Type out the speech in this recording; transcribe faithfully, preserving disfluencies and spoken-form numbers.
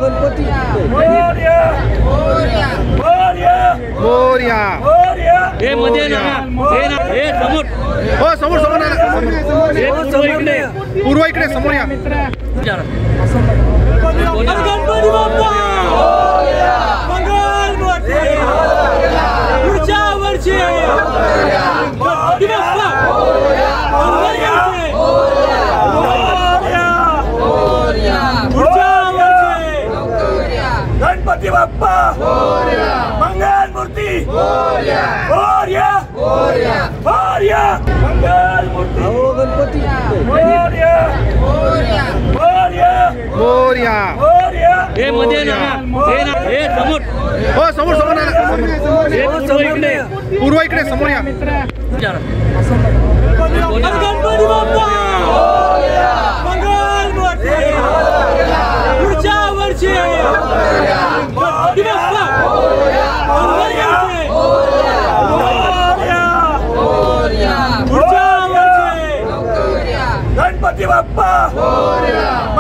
गणपती मोरया मोरया मोरया मोरया हे मध्ये ना हे ना हे समोर हो समोर समोर ना हे पूर्व इकडे पूर्व इकडे समोर या गणपती बाप्पा मोरया मंगल मूर्ती पुढच्या वर्षी गणपती बाप्पा मोरया मोरया मोरया पुढच्या वर्षी गणपती बाप्पा मंगल मूर्ती मोरया मोरया मोरया मंगल मूर्ती हो गणपती मोरया मोरया मोरया मोरया हे मध्ये ना हे ना हे समोर हो समोर समोर ना हे पूर्व इकडे पूर्व इकडे समोर या गणपती बाप्पा मंगल मूर्ती पुढच्या वर्षी गणपती बाप्पा मोरया मोरया पुढच्या वर्षी गणपती बाप्पा